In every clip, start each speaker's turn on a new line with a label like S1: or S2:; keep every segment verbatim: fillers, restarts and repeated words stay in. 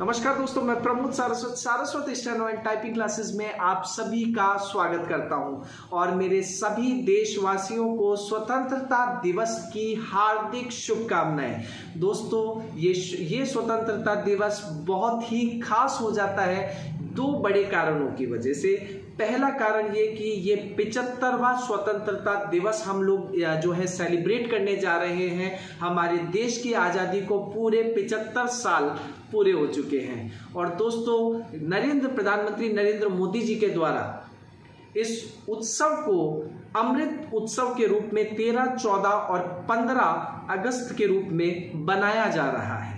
S1: नमस्कार दोस्तों, मैं Pramod Saraswat Saraswat steno and typing classes में आप सभी का स्वागत करता हूं और मेरे सभी देशवासियों को स्वतंत्रता दिवस की हार्दिक शुभकामनाएं। दोस्तों, ये ये स्वतंत्रता दिवस बहुत ही खास हो जाता है दो बड़े कारणों की वजह से। पहला कारण ये कि ये पिचहत्तरवां स्वतंत्रता दिवस हम लोग जो है सेलिब्रेट करने जा रहे हैं। हमारे देश की आज़ादी को पूरे पिचहत्तर साल पूरे हो चुके हैं और दोस्तों, नरेंद्र प्रधानमंत्री नरेंद्र मोदी जी के द्वारा इस उत्सव को अमृत उत्सव के रूप में तेरह, चौदह और पंद्रह अगस्त के रूप में बनाया जा रहा है।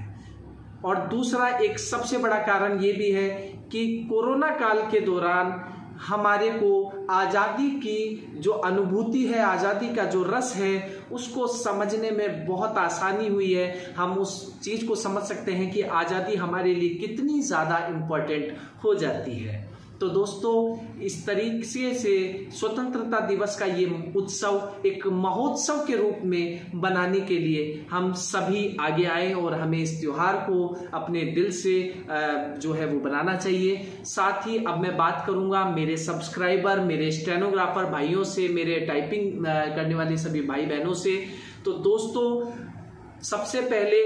S1: और दूसरा एक सबसे बड़ा कारण ये भी है कि कोरोना काल के दौरान हमारे को आज़ादी की जो अनुभूति है, आज़ादी का जो रस है, उसको समझने में बहुत आसानी हुई है। हम उस चीज़ को समझ सकते हैं कि आज़ादी हमारे लिए कितनी ज़्यादा इम्पोर्टेंट हो जाती है। तो दोस्तों, इस तरीके से स्वतंत्रता दिवस का ये उत्सव एक महोत्सव के रूप में बनाने के लिए हम सभी आगे आए और हमें इस त्योहार को अपने दिल से जो है वो बनाना चाहिए। साथ ही अब मैं बात करूंगा मेरे सब्सक्राइबर, मेरे स्टेनोग्राफर भाइयों से, मेरे टाइपिंग करने वाले सभी भाई बहनों से। तो दोस्तों, सबसे पहले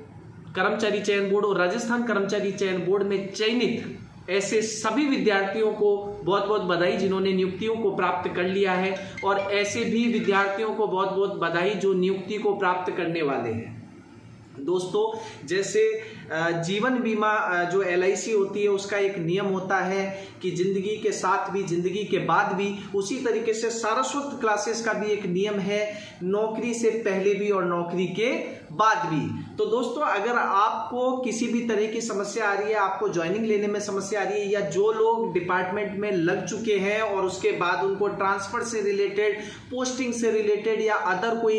S1: कर्मचारी चयन बोर्ड और राजस्थान कर्मचारी चयन बोर्ड में चयनित ऐसे सभी विद्यार्थियों को बहुत बहुत बधाई जिन्होंने नियुक्तियों को प्राप्त कर लिया है, और ऐसे भी विद्यार्थियों को बहुत बहुत बधाई जो नियुक्ति को प्राप्त करने वाले हैं। दोस्तों, जैसे जीवन बीमा जो एल आई सी होती है, उसका एक नियम होता है कि जिंदगी के साथ भी, जिंदगी के बाद भी, उसी तरीके से सारस्वत क्लासेस का भी एक नियम है, नौकरी से पहले भी और नौकरी के बाद भी। तो दोस्तों, अगर आपको किसी भी तरह की समस्या आ रही है, आपको ज्वाइनिंग लेने में समस्या आ रही है, या जो लोग डिपार्टमेंट में लग चुके हैं और उसके बाद उनको ट्रांसफर से रिलेटेड, पोस्टिंग से रिलेटेड या अदर कोई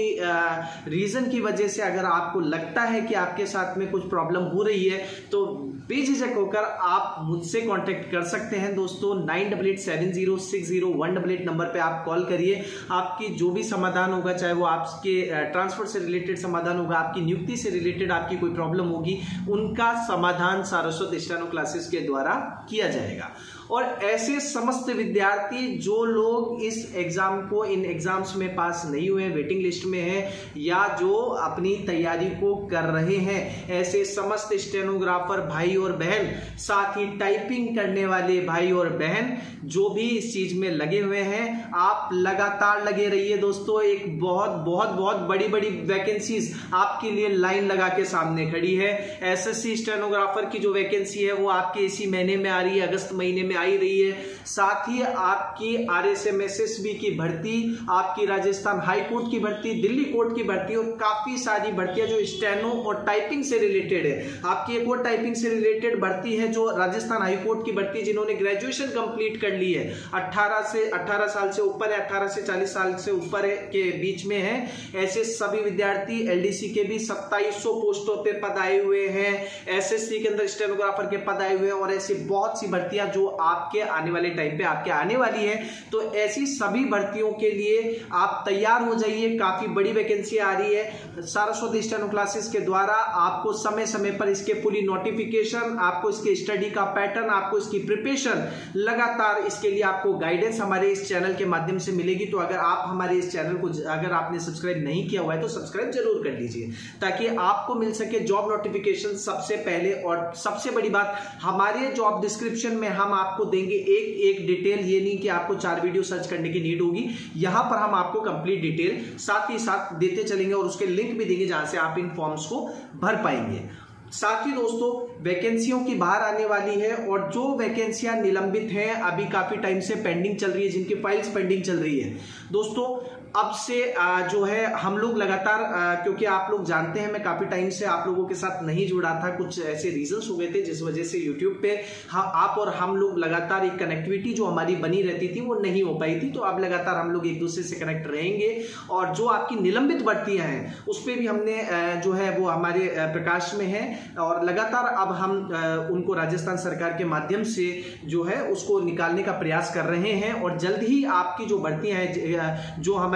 S1: रीजन की वजह से अगर आपको लगता है कि आपके साथ में कुछ प्रॉब्लम हो रही है, तो बेझिझक होकर आप मुझसे कांटेक्ट कर सकते हैं। दोस्तों, nine double eight seven zero six zero one double eight number पे आप कॉल करिए। आपकी जो भी समाधान होगा, चाहे वो आपके ट्रांसफर से रिलेटेड समाधान होगा, आपकी नियुक्ति से रिलेटेड आपकी कोई प्रॉब्लम होगी, उनका समाधान सारस्वत स्टेनो क्लासेस के द्वारा किया जाएगा। और ऐसे समस्त विद्यार्थी जो लोग इस एग्जाम को, इन एग्जाम्स में पास नहीं हुए, वेटिंग लिस्ट में हैं, या जो अपनी तैयारी को कर रहे हैं, ऐसे समस्त स्टेनोग्राफर भाई और बहन, साथ ही टाइपिंग करने वाले भाई और बहन जो भी इस चीज में लगे हुए हैं, आप लगातार लगे रहिए। दोस्तों, एक बहुत बहुत बहुत बड़ी बड़ी वैकेंसीज आपके लिए लाइन लगा के सामने खड़ी है। एस एस सी स्टेनोग्राफर की जो वैकेंसी है वो आपके इसी महीने में आ रही है, अगस्त महीने में आई रही है। साथ ही आपकी R S M S S B की भर्ती, आपकी राजस्थान हाई कोर्ट की भर्ती, दिल्ली कोर्ट की भर्ती और काफी सारी भर्तियां जो स्टेनो और टाइपिंग से रिलेटेड है। आपकी एक और टाइपिंग से रिलेटेड भर्ती है जो राजस्थान हाई कोर्ट की भर्ती, जिन्होंने ग्रेजुएशन कंप्लीट कर ली है, अठारह से अठारह साल से ऊपर है, अठारह से चालीस साल से ऊपर है के बीच में है, ऐसे सभी विद्यार्थी। एल डी सी के भी सत्ताईस सौ पोस्टों पे पद आए हुए हैं, एस एस सी के अंदर स्टेनोग्राफर के पद आए हुए हैं, और ऐसी बहुत सी भर्तियां जो आपके आने वाले टाइम पे आपके आने वाली है। तो ऐसी सभी भर्तियों के लिए आप तैयार हो जाइए। काफी बड़ी वैकेंसी आ रही है। सारस्वत स्टेनो क्लासेस के द्वारा आपको समय समय पर इसके पूरी नोटिफिकेशन, आपको इसके स्टडी का पैटर्न, आपको इसकी प्रिपरेशन, लगातार इसके लिए आपको गाइडेंस हमारे इस चैनल के माध्यम से मिलेगी। तो अगर आप हमारे इस चैनल को, अगर आपने सब्सक्राइब नहीं किया हुआ है तो सब्सक्राइब जरूर कर लीजिए, ताकि आपको मिल सके जॉब नोटिफिकेशन सबसे पहले। और सबसे बड़ी बात, हमारे जॉब डिस्क्रिप्शन में हम आपको देंगे एक एक डिटेल। ये नहीं कि आपको चार वीडियो सर्च करने की नीड होगी, यहां पर हम आपको कंप्लीट डिटेल साथ ही साथ देते चलेंगे और उसके लिंक भी देंगे जहां से आप इन फॉर्म्स को भर पाएंगे। साथ ही दोस्तों, वैकेंसियों की बाहर आने वाली है, और जो वैकेंसियां निलंबित हैं, अभी काफी टाइम से पेंडिंग चल रही है, जिनकी फाइल्स पेंडिंग चल रही है, दोस्तों अब से जो है हम लोग लगातार, क्योंकि आप लोग जानते हैं मैं काफी टाइम से आप लोगों के साथ नहीं जुड़ा था, कुछ ऐसे रीजंस हो गए थे जिस वजह से यूट्यूब पे हाँ, आप और हम लोग लगातार एक कनेक्टिविटी जो हमारी बनी रहती थी वो नहीं हो पाई थी। तो अब लगातार हम लोग एक दूसरे से कनेक्ट रहेंगे, और जो आपकी निलंबित भर्तियां हैं उस पर भी हमने जो है वो हमारे प्रकाश में है, और लगातार अब हम उनको राजस्थान सरकार के माध्यम से जो है उसको निकालने का प्रयास कर रहे हैं। और जल्द ही आपकी जो भर्तियां हैं, जो हमारे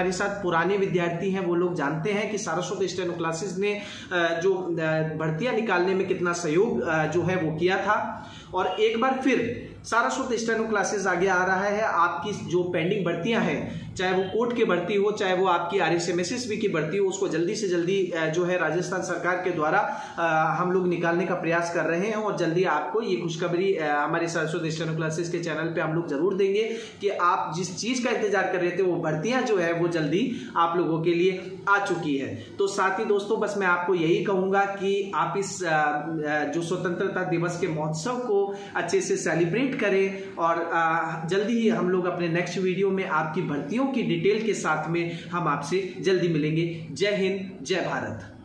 S1: हमारे साथ पुराने विद्यार्थी हैं वो लोग जानते हैं कि सारस्वत स्टेनो क्लासेस ने जो भर्तियां निकालने में कितना सहयोग जो है वो किया था। और एक बार फिर सारस्वत स्टेनो क्लासेस आगे आ रहा है। आपकी जो पेंडिंग भर्तियां हैं, चाहे वो कोर्ट की भर्ती हो, चाहे वो आपकी R S M S S B की भर्ती हो, उसको जल्दी से जल्दी जो है राजस्थान सरकार के द्वारा हम लोग निकालने का प्रयास कर रहे हैं। और जल्दी आपको ये खुशखबरी हमारे सारस्वत स्टेनो क्लासेस के चैनल पे हम लोग जरूर देंगे कि आप जिस चीज का इंतजार कर रहे थे वो भर्तियां जो है वो जल्दी आप लोगों के लिए आ चुकी है। तो साथ ही दोस्तों बस मैं आपको यही कहूंगा कि आप इस जो स्वतंत्रता दिवस के महोत्सव को अच्छे से सेलिब्रेट करें और जल्दी ही हम लोग अपने नेक्स्ट वीडियो में आपकी भर्तियों की डिटेल के साथ में हम आपसे जल्दी मिलेंगे। जय हिंद, जय भारत।